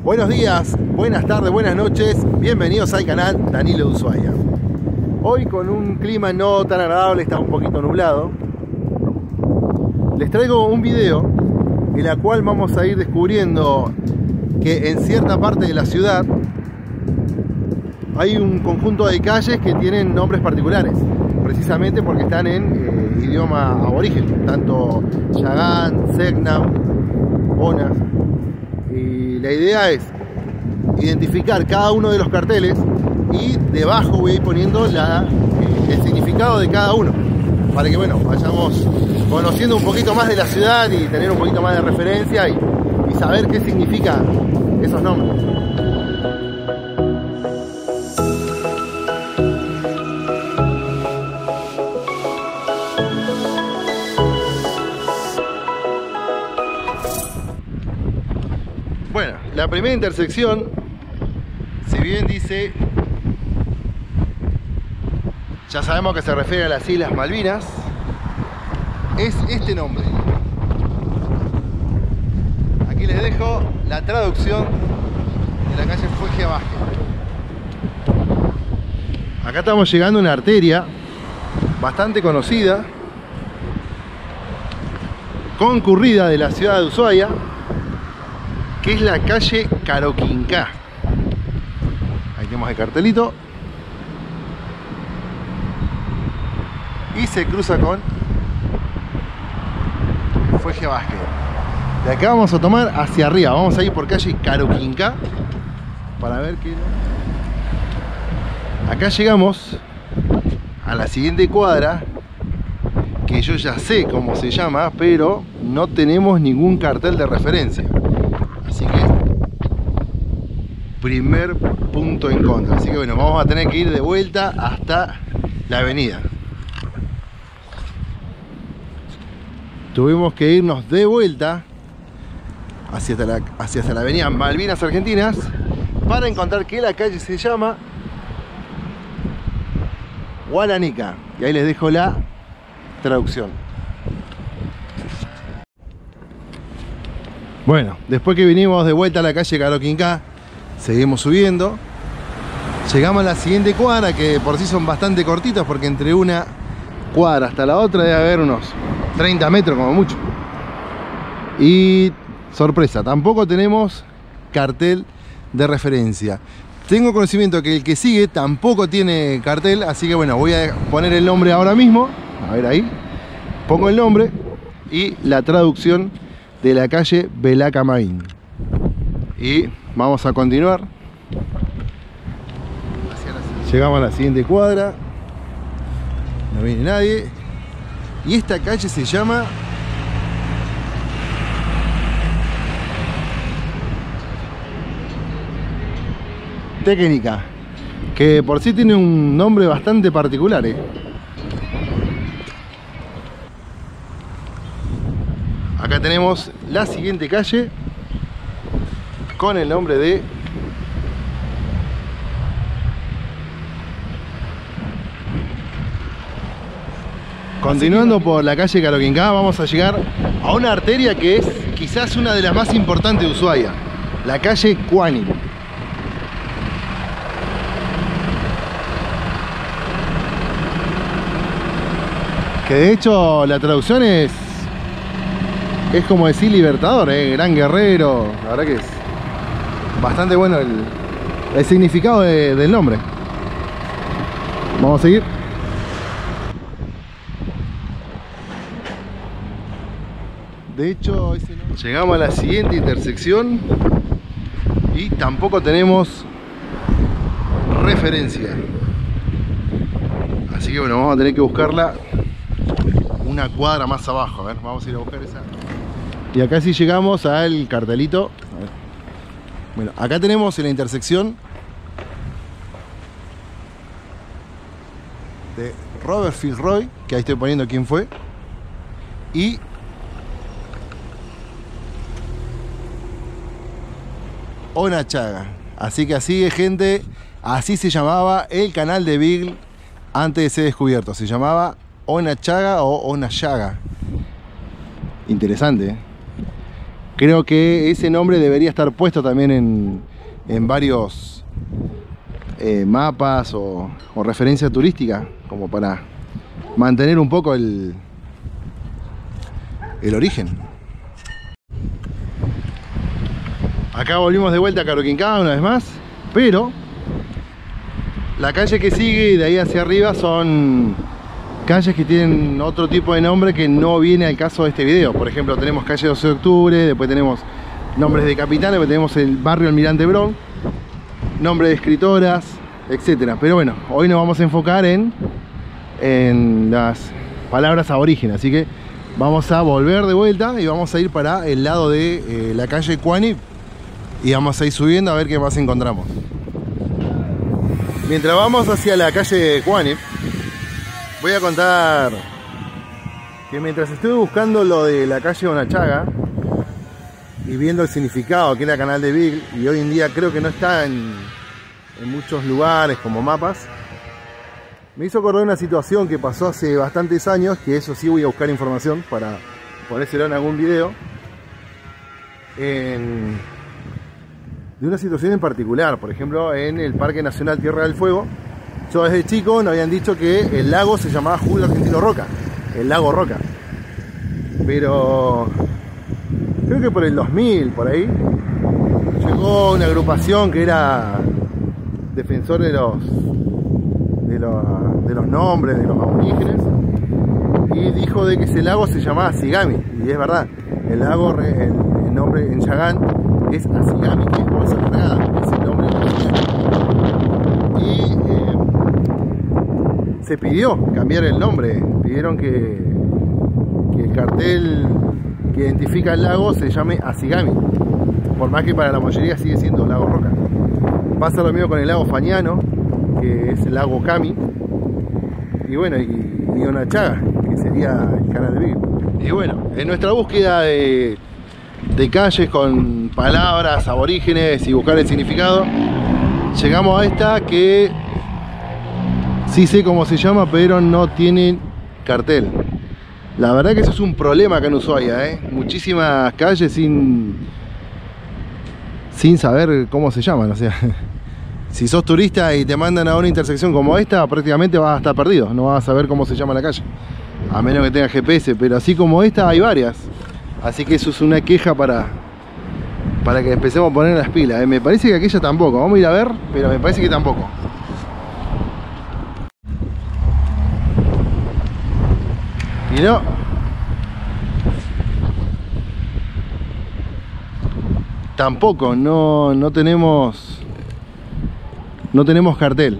Buenos días, buenas tardes, buenas noches, bienvenidos al canal Danilo de Ushuaia. Hoy con un clima no tan agradable, está un poquito nublado. Les traigo un video en la cual vamos a ir descubriendo que en cierta parte de la ciudad hay un conjunto de calles que tienen nombres particulares, precisamente porque están en idioma aborigen, tanto Yagán, Selknam, Onas. Y la idea es identificar cada uno de los carteles y debajo voy a ir poniendo el significado de cada uno, para que bueno, vayamos conociendo un poquito más de la ciudad y tener un poquito más de referencia y saber qué significan esos nombres. Bueno, la primera intersección, si bien dice, ya sabemos que se refiere a las Islas Malvinas, es este nombre. Aquí les dejo la traducción de la calle Fueje Vázquez. Acá estamos llegando a una arteria bastante conocida, concurrida de la ciudad de Ushuaia, que es la calle Caroquincá. Ahí tenemos el cartelito. Y se cruza con Fueje Vázquez. De acá vamos a tomar hacia arriba. Vamos a ir por calle Caroquincá para ver qué... Acá llegamos a la siguiente cuadra, que yo ya sé cómo se llama, pero no tenemos ningún cartel de referencia. Así que, primer punto en contra. Así que bueno, vamos a tener que ir de vuelta hasta la avenida. Tuvimos que irnos de vuelta hacia la avenida Malvinas Argentinas para encontrar que la calle se llama Hualanica. Y ahí les dejo la traducción. Bueno, después que vinimos de vuelta a la calle Caroquincá, seguimos subiendo. Llegamos a la siguiente cuadra, que por sí son bastante cortitas, porque entre una cuadra hasta la otra debe haber unos 30 metros como mucho. Y sorpresa, tampoco tenemos cartel de referencia. Tengo conocimiento que el que sigue tampoco tiene cartel, así que bueno, voy a poner el nombre ahora mismo. A ver ahí. Pongo el nombre y la traducción de la calle Belacamaín. Y vamos a continuar. Llegamos a la siguiente cuadra. No viene nadie. Y esta calle se llama Técnica, que por sí tiene un nombre bastante particular, Acá tenemos la siguiente calle con el nombre de Continuando por la calle Caroquincá, vamos a llegar a una arteria que es quizás una de las más importantes de Ushuaia, la calle Cuani. Que de hecho la traducción es como decir libertador, gran guerrero. La verdad que es bastante bueno el significado del nombre. Vamos a seguir. De hecho, llegamos a la siguiente intersección y tampoco tenemos referencia. Así que bueno, vamos a tener que buscarla una cuadra más abajo. A ver, vamos a ir a buscar esa. Y acá sí llegamos al cartelito. A ver. Bueno, acá tenemos en la intersección de Robert Fitzroy, que ahí estoy poniendo quién fue, y Onachaga. Así que así, gente, así se llamaba el canal de Beagle antes de ser descubierto. Se llamaba Onachaga o Onachaga. Interesante, creo que ese nombre debería estar puesto también en varios mapas o referencia turística, como para mantener un poco el origen. Acá volvimos de vuelta a Caroquincá una vez más, pero la calle que sigue de ahí hacia arriba son calles que tienen otro tipo de nombre que no viene al caso de este video. Por ejemplo, tenemos calle 12 de octubre, después tenemos nombres de capitanes, después tenemos el barrio Almirante Brown, nombre de escritoras, etcétera. Pero bueno, hoy nos vamos a enfocar en las palabras aborígenes, así que vamos a volver de vuelta y vamos a ir para el lado de la calle Cuanip y vamos a ir subiendo a ver qué más encontramos. Mientras vamos hacia la calle Cuanip, voy a contar que mientras estuve buscando lo de la calle Onachaga y viendo el significado que era Canal de Beagle, y hoy en día creo que no está en muchos lugares como mapas, me hizo acordar una situación que pasó hace bastantes años, que eso sí voy a buscar información para ponérselo en algún video, de una situación en particular. Por ejemplo, en el Parque Nacional Tierra del Fuego, yo desde chico nos habían dicho que el lago se llamaba Julio Argentino Roca, el lago Roca, pero creo que por el 2000, por ahí, llegó una agrupación que era defensor de los nombres de los aborígenes y dijo de que ese lago se llamaba Asigami, y es verdad, el lago, el nombre en Yagán es Asigami, que es bolsa cargada, es el nombre y se pidió cambiar el nombre, pidieron que el cartel que identifica el lago se llame Asigami, por más que para la mayoría sigue siendo Lago Roca. Pasa lo mismo con el lago Fañano, que es el lago Cami, y bueno, y Onachaga, que sería el Canal de Beagle. Y bueno, en nuestra búsqueda de calles con palabras aborígenes y buscar el significado, llegamos a esta que sí sé cómo se llama, pero no tiene cartel. La verdad que eso es un problema acá en Ushuaia, muchísimas calles sin saber cómo se llaman. O sea, si sos turista y te mandan a una intersección como esta, prácticamente vas a estar perdido, no vas a saber cómo se llama la calle, a menos que tenga GPS, pero así como esta hay varias. Así que eso es una queja para que empecemos a poner las pilas. Me parece que aquella tampoco, vamos a ir a ver, pero me parece que tampoco. Y tampoco, no tenemos cartel.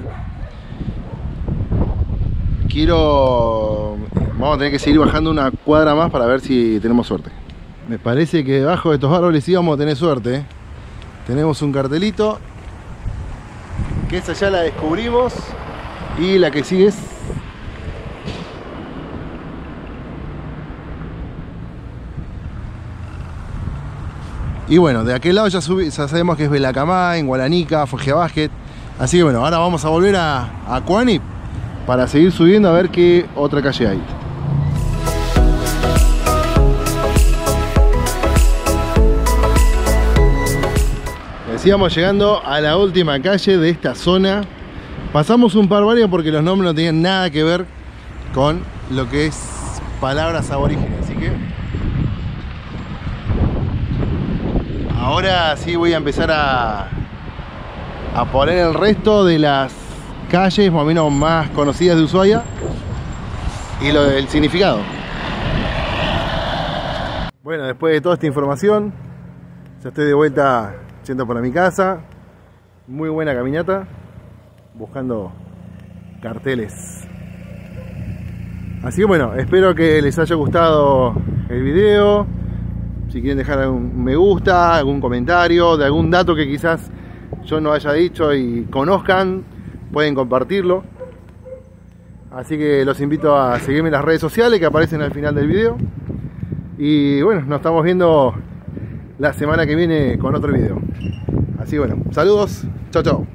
Vamos a tener que seguir bajando una cuadra más para ver si tenemos suerte. Me parece que debajo de estos árboles sí vamos a tener suerte, Tenemos un cartelito, que esa ya la descubrimos, y la que sigue es y bueno, de aquel lado ya sabemos que es Belacamá, en Gualanica, Foggia Basket. Así que bueno, ahora vamos a volver a Cuanip para seguir subiendo a ver qué otra calle hay. Decíamos llegando a la última calle de esta zona. Pasamos un par varios porque los nombres no tenían nada que ver con lo que es palabras aborígenes, así que ahora sí voy a empezar a poner el resto de las calles más o menos más conocidas de Ushuaia y lo del significado. Bueno, después de toda esta información, ya estoy de vuelta yendo para mi casa. Muy buena caminata, buscando carteles. Así que bueno, espero que les haya gustado el video. Si quieren dejar algún me gusta, algún comentario de algún dato que quizás yo no haya dicho y conozcan, pueden compartirlo. Así que los invito a seguirme en las redes sociales que aparecen al final del video. Y bueno, nos estamos viendo la semana que viene con otro video. Así que bueno, saludos, chao chao.